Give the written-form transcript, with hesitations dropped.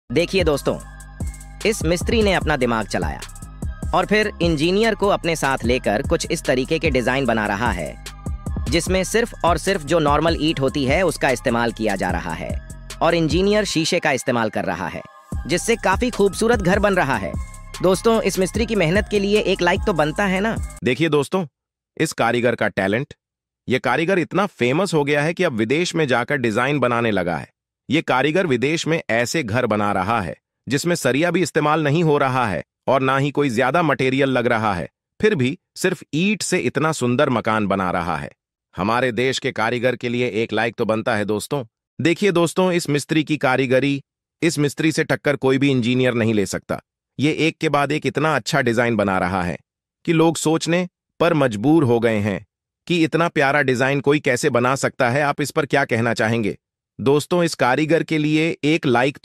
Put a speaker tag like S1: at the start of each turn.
S1: देखिए दोस्तों, इस मिस्त्री ने अपना दिमाग चलाया और फिर इंजीनियर को अपने साथ लेकर कुछ इस तरीके के डिजाइन बना रहा है जिसमें सिर्फ और सिर्फ जो नॉर्मल ईंट होती है उसका इस्तेमाल किया जा रहा है और इंजीनियर शीशे का इस्तेमाल कर रहा है, जिससे काफी खूबसूरत घर बन रहा है। दोस्तों, इस मिस्त्री की मेहनत के लिए एक लाइक तो बनता है ना।
S2: देखिए दोस्तों, इस कारीगर का टैलेंट। ये कारीगर इतना फेमस हो गया है कि अब विदेश में जाकर डिजाइन बनाने लगा है। ये कारीगर विदेश में ऐसे घर बना रहा है जिसमें सरिया भी इस्तेमाल नहीं हो रहा है और ना ही कोई ज्यादा मटेरियल लग रहा है, फिर भी सिर्फ ईंट से इतना सुंदर मकान बना रहा है। हमारे देश के कारीगर के लिए एक लाइक तो बनता है दोस्तों। देखिए दोस्तों, इस मिस्त्री की कारीगरी, इस मिस्त्री से टक्कर कोई भी इंजीनियर नहीं ले सकता। ये एक के बाद एक इतना अच्छा डिजाइन बना रहा है कि लोग सोचने पर मजबूर हो गए हैं कि इतना प्यारा डिजाइन कोई कैसे बना सकता है। आप इस पर क्या कहना चाहेंगे दोस्तों? इस कारीगर के लिए एक लाइक